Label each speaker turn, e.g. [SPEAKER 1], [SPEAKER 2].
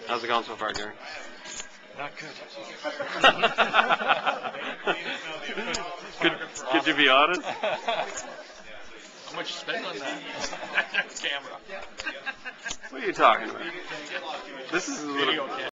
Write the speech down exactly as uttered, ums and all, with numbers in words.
[SPEAKER 1] How's it going so far, Gary?
[SPEAKER 2] Not good.
[SPEAKER 1] Could, could you be honest?
[SPEAKER 2] How much you spend on that camera?
[SPEAKER 1] What are you talking about? This is a little...